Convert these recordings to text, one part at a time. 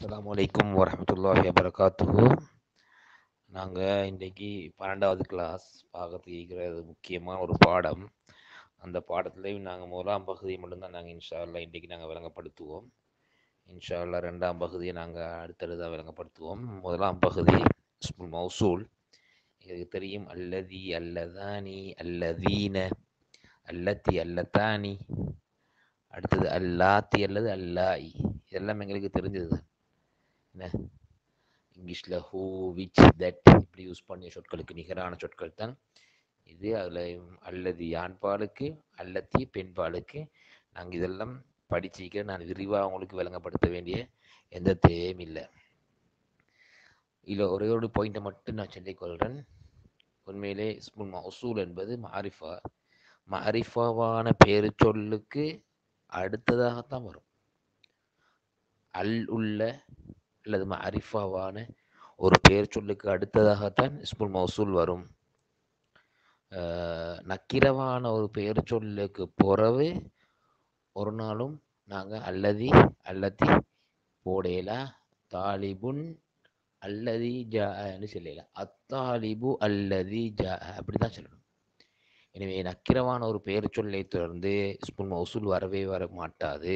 அஸ்ஸலாமு அலைக்கும் வரஹ்மத்துல்லாஹி வபரகாத்துஹு. நாங்கள் இன்றைக்கி 12வது கிளாஸ் பார்க்கறதுக்கு இருக்கிறது முக்கியமான ஒரு பாடம். அந்த பாடத்துலேயும் நாங்கள் முதலாம் பகுதியை மட்டும்தான் நாங்கள் இன்ஷா அல்லாஹ் இன்றைக்கி நாங்கள் விளங்கப்படுத்துவோம். இன்ஷா அல்லாஹ் ரெண்டாம் பகுதியை நாங்கள் அடுத்தடுதாக விளங்கப்படுத்துவோம். முதலாம் பகுதி இஸ்முல் மௌசூல். எங்களுக்கு தெரியும் அல்லதி, அல்லதானி, அல்லதீன, அல்லத்தி, அல்லத்தானி, அடுத்தது அல்லாத்தி அல்லது அல்லாயி. இதெல்லாம் எங்களுக்கு தெரிஞ்சது என்ன. இங்கிலீஷில் ஹூ, விச், தட் இப்படி யூஸ் பண்ணிய சொற்களுக்கு நிகரான சொற்கள் தான் இது. அதில் அல்லது ஆண்பாலுக்கு, அல்லத்தி பெண்பாலுக்கு. நாங்கள் இதெல்லாம் படிச்சிக்க நான் விரிவாக உங்களுக்கு விளங்கப்படுத்த வேண்டிய எந்த தேவையும் இல்லை. இதில் ஒரே ஒரு பாயிண்ட்டை மட்டும் நான் சொல்லிக்கொள்கிறேன். உண்மையிலே இஸ்முல் மௌசூல் என்பது மாரிஃபா. மாரிஃபாவான பேரு சொல்லுக்கு அடுத்ததாகத்தான் வரும். அல் உள்ள அல்லது மாரிஃபாவான ஒரு பேர் சொல்லுக்கு அடுத்ததாகத்தான் இஸ்முல் மௌசூல் வரும். நக்கிரவான ஒரு பெயர் சொல்லுக்கு பிறகு ஒரு நாளும் நாங்கள் அல்லதி, அல்லத்தி போடையில. தாலிபுன் அல்லதி ஜான்னு சொல்லல, அத்தாலிபு அல்லதி ஜா அப்படி தான் சொல்லணும். எனவே நக்கிரவான ஒரு பெயர் சொல்லை தொடர்ந்து இஸ்முல் மௌசூல் வர மாட்டாது.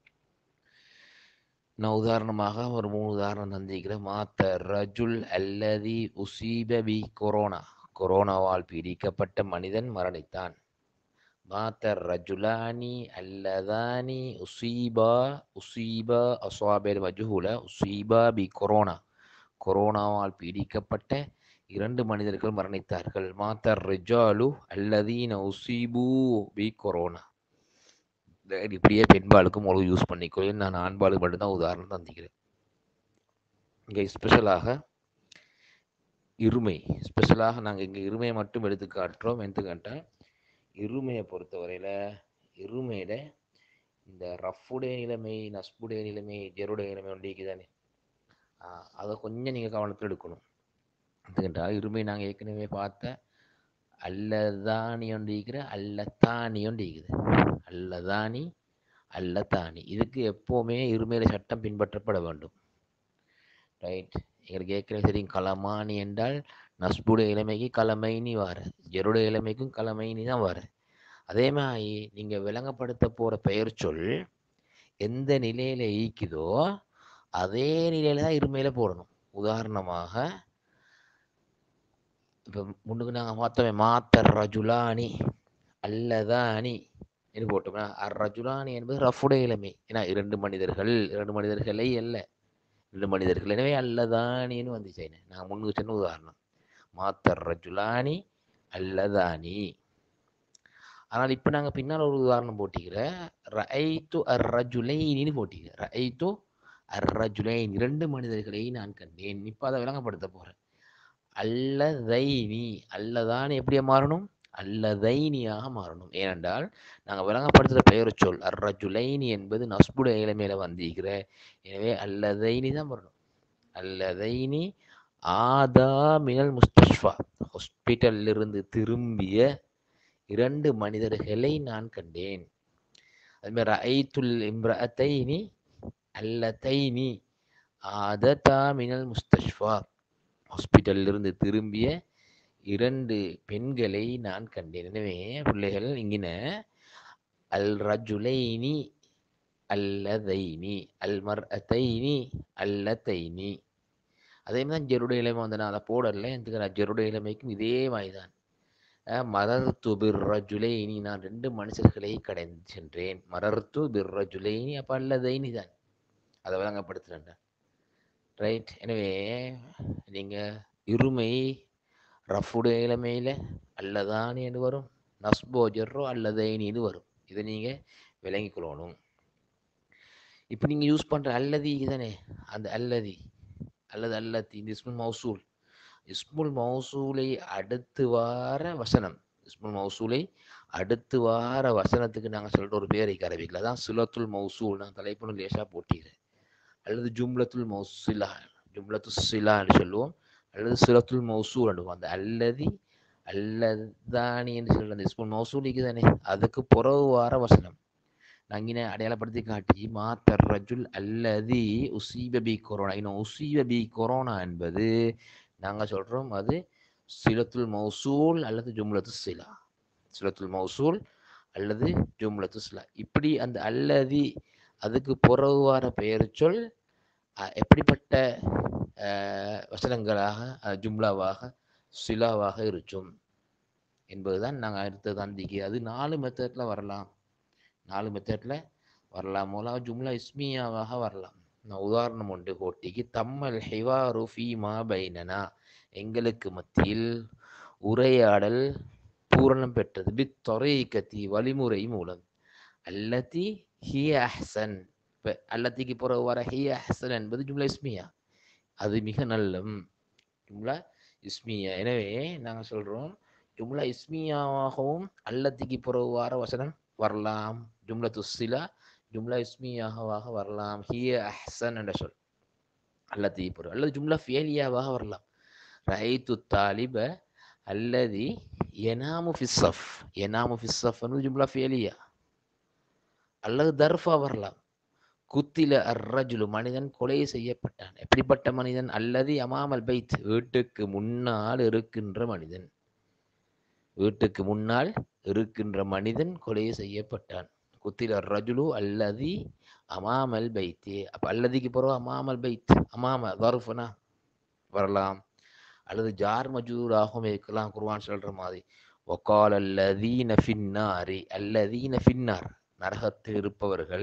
நான் உதாரணமாக ஒரு 3 உதாரணம் தந்திக்கிறேன். மாத்த ரஜுல் அல்லதி உசீப பி கொரோனா, கொரோனாவால் பீடிக்கப்பட்ட மனிதன் மரணித்தான். மாத்த ரஜுலானி அல்லதானி உசீபா அஸ்வாபேல் மஜ்ஹூல உசீபா பி கொரோனா, கொரோனாவால் பீடிக்கப்பட்ட 2 மனிதர்கள் மரணித்தார்கள். மாத்த ரிஜாலு அல்லதீன உசீபு பி கொரோனா. இப்படியே பெண்பாலுக்கும் ஒரு யூஸ் பண்ணிக்கோ. நான் ஆண்பாலுக்கு மட்டும்தான் உதாரணம் தந்திக்கிறேன். இங்கே ஸ்பெஷலாக இருமை, ஸ்பெஷலாக நாங்கள் இங்கே இருமையை மட்டும் எடுத்து காட்டுறோம். எடுத்துக்காட்டால் இருமையை பொறுத்தவரையில் இருமையில் இந்த ரஃபுடைய நிலைமை, நஸ்புடைய நிலைமை, ஜெருடைய நிலைமை ஒன்றிக்கு தானே, அதை கொஞ்சம் நீங்கள் கவனத்தில் எடுக்கணும். எடுத்துக்கிட்டால் இருமை நாங்கள் ஏற்கனவே பார்த்த அல்லதானி ஒன்றிக்கிற அல்லத்தானி ஒன்றிக்குது. அல்லதானி, அல்லத்தானி, இதுக்கு எப்போவுமே இருமையில் சட்டம் பின்பற்றப்பட வேண்டும். ரைட். எங்களுக்கு ஏற்கனவே தெரியும் கலமானி என்றால் நஸ்புடைய இளமைக்கு கலமைனி வார, ஜெருடைய இளமைக்கும் கலமைனி தான் வார. அதே மாதிரி நீங்கள் விளங்கப்படுத்த போகிற பெயர் சொல் எந்த நிலையில் ஈக்குதோ அதே நிலையில் தான் இருமையில் போடணும். உதாரணமாக இப்போ முன்னுக்கு நாங்கள் பார்த்தோமே மாத்த ரஜுலானி அல்லதானி என்று போட்டோம்னா ரஜுலானி என்பது ரஃபுடைய இளமை. ஏன்னா 2 மனிதர்கள், 2 மனிதர்களை அல்ல, 2 மனிதர்கள். எனவே அல்லதானின்னு வந்துச்சு. நான் முன்னுக்கு சொன்ன உதாரணம் மாத்த ரஜுலானி அல்லதானி. ஆனால் இப்போ நாங்கள் பின்னால் ஒரு உதாரணம் போட்டிக்கிற ரஐத்து அர்ரஜுலைனின்னு போட்டிக்கிற. ரஐத்து அர்ரஜுலைன், 2 மனிதர்களை நான் கண்டேன். இப்போ அதை விளங்கப்படுத்த போகிறேன். அல்லதைனி, அல்லதான் எப்படியா மாறணும்? அல்லதைனியாக மாறணும். ஏனென்றால் நாங்கள் விளங்கப்படுத்துகிற பெயர் சொல் அர்ரஜுலைனி என்பது நஸ்புடைய இளமையில வந்திருக்கிற. எனவே அல்லதைனி தான் வரணும். அல்லதைனி ஆதா மினல் முஸ்தஷ்ஃபா, ஹாஸ்பிட்டலிருந்து திரும்பிய 2 மனிதர்களை நான் கண்டேன். அதுமாதிரி ரஐத்துல் இம்ரஅத்தைனி அல்லதைனி ஆததா மினல் முஸ்தஷ்ஃபா, ஹாஸ்பிட்டலிருந்து திரும்பிய 2 பெண்களை நான் கண்டேன். எனவே பிள்ளைகள் இங்கின அல் ரஜுலைனி அல்லதைனி, அல் மர்அத்தைனி அல்லதைனி. அதே மாதிரி தான் ஜெருடைய இளமை வந்து நான் அதை போடல. எனக்கு ஜெருடைய இளமைக்கும் இதே மாதிரி தான். மரர்த்து பிர்ரஜுலைனி, நான் 2 மனுஷர்களை கடந்து சென்றேன். மரர்த்து பிர்ரஜுலைனி, அப்போ அல்லதைனி தான். அதை விளங்கப்படுத்துறேன். ரைட். எனவே நீங்கள் இருமை ரஃபுடைய இளமையில் அல்லதானி என்று வரும், நஸ்போ ஜெர்ரோ அல்லதைனின்னு வரும். இதை நீங்கள் விளங்கிக்கொள்ளணும். இப்போ நீங்கள் யூஸ் பண்ணுற அல்லதி தானே, அந்த அல்லதி அல்லது அல்லத்தி, இந்த இஸ்முல் மௌசூல். இஸ்முல் மௌசூலை அடுத்து வார வசனம், இஸ்முல் மௌசூலை அடுத்து வார வசனத்துக்கு நாங்கள் சொல்கிற ஒரு பேரை அரபிக்கில் தான் சிலத்துல் மௌசூல். நான் தலைப்புன்னு லேசாக போட்டிக்கிறேன். அல்லது ஜும்லத்துல் மௌசிலா, ஜும்லத்து சிலான்னு சொல்லுவோம், அல்லது சிலத்துல் மௌசூல் சொல்லுவோம். அந்த அல்லதி அல்லதானி என்று சொல்கிற அந்த இஸ்முல் மௌசூலிக்கு தானே, அதுக்கு புறவு வார வசனம். நாங்கின அடையாளப்படுத்தி காட்டி மாத்தர் ரஜுல் அல்லதி உசீபபி கொரோனா. இன்னும் உசீபபி கொரோனா என்பது நாங்க சொல்றோம் அது சிலத்துல் மௌசூல் அல்லது ஜும்லத்து சிலா. சிலத்துல் மௌசூல் அல்லது ஜும்லத்து சிலா. இப்படி அந்த அல்லதி அதுக்கு புறவு வர பெயர் சொல் எப்படிப்பட்ட வசனங்களாக ஜும்லாவாக சிலாவாக இருக்கும் என்பதுதான் நாங்கள் அடுத்தது தந்திக்கு. அது 4 மெத்தட்ல வரலாம். 4 மெத்தட்ல வரலாம். மூலம் ஜும்லா இஸ்மியாவாக வரலாம். நான் உதாரணம் ஒன்று கோட்டிக்கு தம்மல் ஹிவாரு ஃபீமா பைனனா, எங்களுக்கு மத்தியில் உரையாடல் பூரணம் பெற்றது. பித் தொரைக்கத்தி வழிமுறை மூலம். அல்லதி ஹிய அஹ்சன். இப்போ அல்லத்திக்கு பிறகு வர ஹிய அஹ்சன் என்பது ஜும்லா இஸ்மியா, அது மிக நல்லம். ஜும்லா இஸ்மியா. எனவே நாங்கள் சொல்றோம் ஜும்லா இஸ்மியாவாகவும் அல்லத்திக்கு பிறகு வர வசனம் வரலாம். ஜும்லா துஸ்ஸிலா ஜும்லா இஸ்மியாவாக வரலாம். ஹிய அஹ்சன் என்ற சொல் அல்லத்திக்கு பிறகு, அல்லது ஜும்லா ஃபியலியாவாக வரலாம். ரஐத்து தாலிப அல்லதி யனாமு ஃபிஸ்ஸஃப். யனாமு ஃபிஸ்ஸஃப் என்பது ஜும்லா ஃபியலியா. அல்லது தர்ஃபா வரலாம். குத்தில அர்ரஜுலு, மனிதன் கொலை செய்யப்பட்டான். எப்படிப்பட்ட மனிதன்? அல்லது அமாமல் பைத், வீட்டுக்கு முன்னால் இருக்கின்ற மனிதன். வீட்டுக்கு முன்னால் இருக்கின்ற மனிதன் கொலை செய்யப்பட்டான். குத்தில அர்ரஜுலு அல்லதி அமாமல் பைத்தி. அப்ப அல்லதிக்கு பிறகு அமாமல் பைத், அமாம தர்ஃபனா வரலாம். அல்லது ஜார் மஜூராகவும் இருக்கலாம். குர்ஆன் சொல்ற மாதிரி வகால் அல்லதீன ஃபின்னாரி, அல்லதீன ஃபின்னார் நரகத்தில் இருப்பவர்கள்,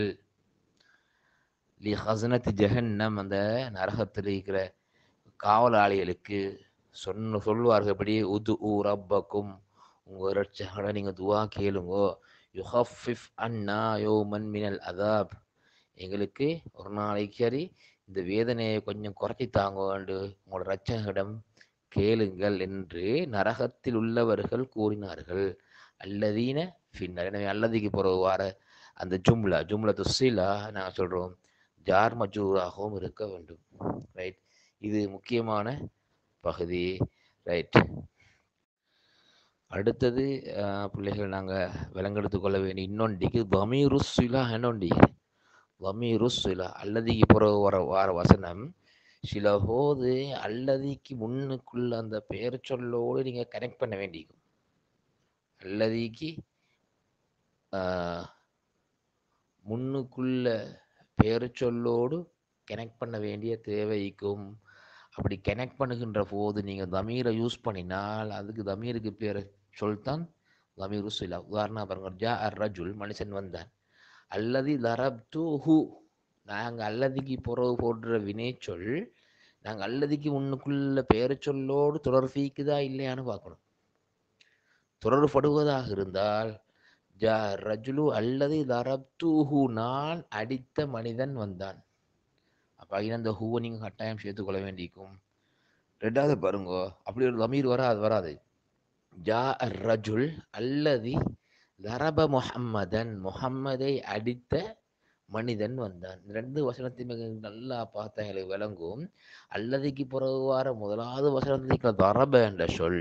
லி ஹஸ்னத் ஜஹன்னம் அந்த நரகத்தில் இருக்கிற காவலாளிகளுக்கு சொல்லுவார்கள் எப்படி, உது ஊ ரப்பக்கும், உங்கள் இரட்சகரை நீங்கள் துவா கேளுங்கோ, யுஹஃபிஃப் அன்னா யௌமன் மினல் அதாப், எங்களுக்கு ஒரு நாளைக்கு சரி இந்த வேதனையை கொஞ்சம் குறைச்சி தாங்கோண்டு உங்களோட இரட்சகரிடம் கேளுங்கள் என்று நரகத்தில் உள்ளவர்கள் கூறினார்கள். அல்லதீன ஃபின்னர். எனவே அல்லதிக்கு பிறகு வார அந்த ஜும்லா துஸ்ஸிலா நாங்கள் சொல்கிறோம் ஜார் மஜூராகவும் இருக்க வேண்டும். ரைட், இது முக்கியமான பகுதி. ரைட், அடுத்தது பிள்ளைகள் நாங்கள் விலங்கெடுத்து கொள்ள வேண்டிய இன்னொன்றிக்கு தமீருஸ்ஸிலா என்னொண்டிக்கு. தமீருஸ்ஸிலா அல்லதிக்கு பிறகு வார வசனம் சில போது அல்லதிக்கு முன்னுக்குள்ள அந்த பெயர் சொல்லோடு நீங்கள் கனெக்ட் பண்ண வேண்டியிருக்கும். அல்லதிக்கு முன்னுக்குள்ள பெயர் சொல்லோடு கனெக்ட் பண்ண வேண்டிய தேவைக்கும். அப்படி கனெக்ட் பண்ணுகின்ற போது நீங்கள் தமீரை யூஸ் பண்ணினால் அதுக்கு தமீருக்கு பேர் சொல்தான் தமீரு சிலா. உதாரணம் பாருங்க, ஜா அர் ரஜுல், மனுஷன் வந்தான். அல்லதி லரப்து ஹு, நாங்கள் அல்லதிக்கு புறவு போடுற வினை சொல் நாங்கள் அல்லதிக்கு முன்னுக்குள்ள பெயர் சொல்லோடு தொடர்பீக்குதா இல்லையான்னு பார்க்கணும். தொடர்படுவதாக இருந்தால் ஜா ரஜுலு அல்லது லரப்துஹு, நான் அடித்த மனிதன் வந்தான். அப்போ அந்த ஹூவை நீங்கள் கட்டாயம் சேர்த்துக்கொள்ள வேண்டியிருக்கும். ரெண்டாவது பாருங்க, அப்படி ஒரு தமீர் வராது. ஜா அர் ரஜுல் அல்லதி லரப முஹம்மதன், முஹம்மதை அடித்த மனிதன் வந்தான். 2 வசனத்தை நல்லா பார்த்தா எங்களுக்கு விளங்கும். அல்லதிக்கு பிறகு வார முதலாவது வசனத்துக்கு தரப என்ற சொல்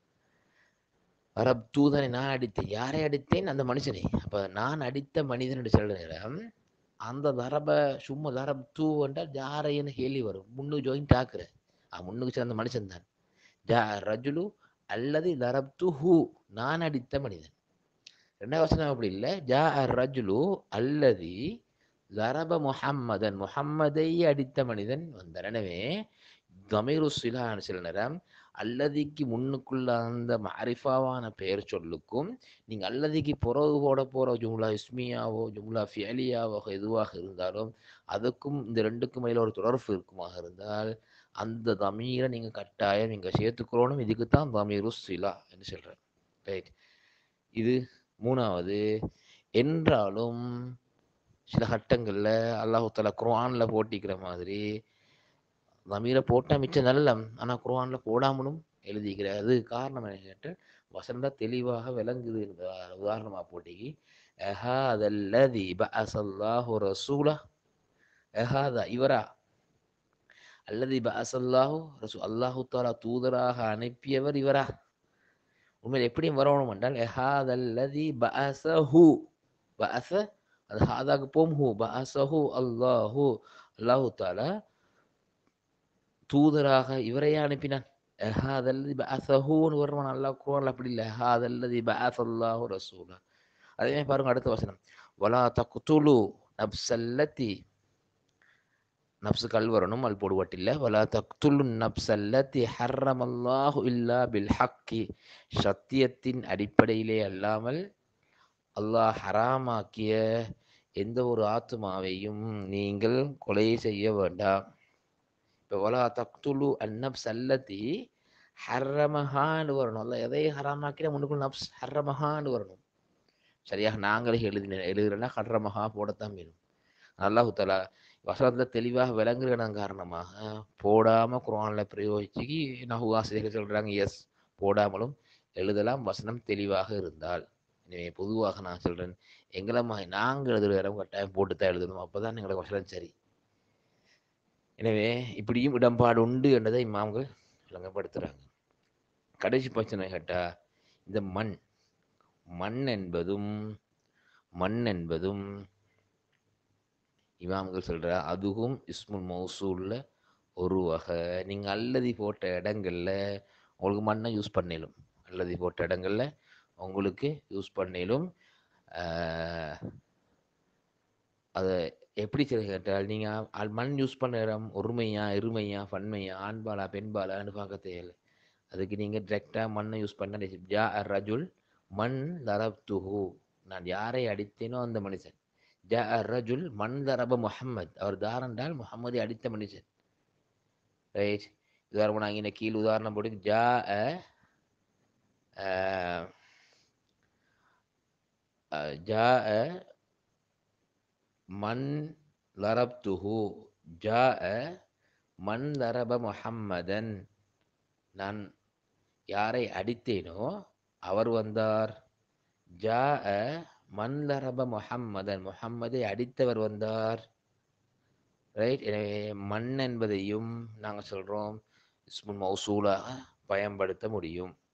அரப் தூதனை, நான் அடித்தேன். யாரை அடித்தேன்? அந்த மனுஷனை. அப்ப நான் அடித்த மனிதன் என்று சொல்ற நேரம் அந்த தரப சும்மா தரப் தூ என்றால் யாரைன்னு கேள்வி வரும். முன்னுக்கு ஜோயின் டாக்குற முன்னுக்கு சேர்ந்த மனுஷன் தான். ஜா ரஜுலு அல்லது தரப் து ஹூ, நான் அடித்த மனிதன். 2வது வசனம் அப்படி இல்லை. ஜா ரஜுலு அல்லதி லரப முஹம்மதன், முஹம்மதை அடித்த மனிதன் வந்தார். எனவே தமீரு சிலான்னு சில நேரம் அல்லதிக்கு முன்னுக்குள்ள அந்த மாரிஃபாவான பெயர் சொல்லுக்கும் நீங்கள் அல்லதிக்கு புறவு போட போகிற ஜும்லா இஸ்மியாவோ ஜும்லா ஃபியலியாவோ எதுவாக இருந்தாலும் அதுக்கும் இந்த ரெண்டுக்கும் மேலே ஒரு தொடர்பு இருக்குமாக இருந்தால் அந்த தமீரை நீங்கள் கட்டாயம் நீங்கள் சேர்த்துக்கிறோனும். இதுக்கு தான் தமீரு சிலா என்று சொல்கிறேன். ரைட், இது 3வது. என்றாலும் சில கட்டங்களில் அல்லாஹு தஆலா குர்ஆனில் போட்டிக்கிற மாதிரி தமீரை போட்டால் மிச்சம் நல்ல, ஆனால் குர்ஆனில் போடாமலும் எழுதிக்கிறார். அது காரணம் என்ன கேட்டால் வசனம் தெளிவாக விளங்குது. உதாரணமாக போட்டிக்கு ஹாதல்லதி பஅஸல்லாஹு ரசூலா, ஹாதா இவரா, அல்லதி பஅஸல்லாஹு ரசூல், அல்லாஹு தஆலா தூதராக அனுப்பியவர் இவரா. உண்மையில் எப்படியும் வரணும் என்றால் ஹாதல்லதி பஅஸஹு, பஅஸ அது ஹாதாக்கு போம் ஹூ பஅஸஹு அல்லாஹு அல்லாஹு தஆலா தூதராக இவரையே அனுப்பினான். ஹாதல்லதி பஅஸஹூன்னு வருமானம் அல்லாஹ் குர்ஆன்ல அப்படி இல்ல. ஹாதல்லதி பஅஸல்லாஹு ரசூலா. அதே மாதிரி பாருங்க அடுத்த வசனம். வலா தக்துலு நப்சல்லதி நப்சு கல் வரணும் அல் போடுவட்டில்ல. வலா தக்துலு நப்சல்லதி ஹர்ரமல்லாஹு இல்லா பில் ஹக்கி சத்தியத்தின் அடிப்படையிலே அல்லாமல் அல்லாஹ் ஹராமாக்கிய எந்த ஒரு ஆத்துமாவையும் நீங்கள் கொலை செய்ய வேண்டாம். இப்போ வலா தக்துலு அந்நப்ஸ் அல்லதி ஹர்ரமஹான்னு வரணும். அல்ல எதை ஹராமாக்கினா முன்னுக்குள் நப்ஸ் ஹர்ரமஹான்னு வரணும். சரியாக நாங்களே எழுதுறேன்னா ஹர்ரமஹா போடத்தான் வேணும். அல்லாஹு தஆலா வசனத்தில் தெளிவாக விளங்குறதன் காரணமாக போடாமல் குர்ஆனில் பிரயோகிச்சு நஹு ஆசிரியர்கள் சொல்கிறாங்க எஸ் போடாமலும் எழுதலாம் வசனம் தெளிவாக இருந்தால். எனவே பொதுவாக நான் சொல்கிறேன் எங்களை நாங்கள் எழுதுகிற இடம் கட்டாயம் போட்டு தான் எழுதணும். அப்போ தான் எங்களுக்கு வசனம் சரி. எனவே இப்படியும் இடம்பாடு உண்டு என்றதை இமாம்கள் விளங்கப்படுத்துகிறாங்க. கடைசி பிரச்சனை கேட்டா இந்த மண் என்பதும் இமாம்கள் சொல்ற அதுவும் இஸ்முல் மௌசூல்ல ஒரு வகை. நீங்க அல்லதி போட்ட இடங்கள்ல உங்களுக்கு மண்ணை யூஸ் பண்ணிடும். அல்லதி போட்ட இடங்கள்ல உங்களுக்கு யூஸ் பண்ணிடும். அதை எப்படி சொல்லி கேட்டால் நீங்கள் மண் யூஸ் பண்ண இடம் ஒருமையா இருமையா பன்மையா ஆண்பாலா பெண்பாலான்னு பார்க்க தேவையில்லை. அதுக்கு நீங்கள் டிரெக்டாக மண்ணை யூஸ் பண்ண ஜா ரஜுல் மண் தரப்துஹு நான் யாரை அடித்தேனோ அந்த மனுஷன். ஜா ரஜுல் மண் தரப முஹம்மத் அவர் தாரண்டால் முஹம்மதை அடித்த மனுஷன். ரைட். உதாரணம் நாங்கள் இந்த கீழ் உதாரணம் போட்டு ஜா மண் லரப்துஹு ஜா மண் லரப முஹம்மதன் நான் யாரை அடித்தேனோ அவர் வந்தார். ஜா மண் லரப முஹம்மதன் முஹம்மதை அடித்தவர் வந்தார். ரைட். எனவே மண் என்பதையும் நாங்கள் சொல்கிறோம் இஸ்முல் மௌசூலாக பயன்படுத்த முடியும்.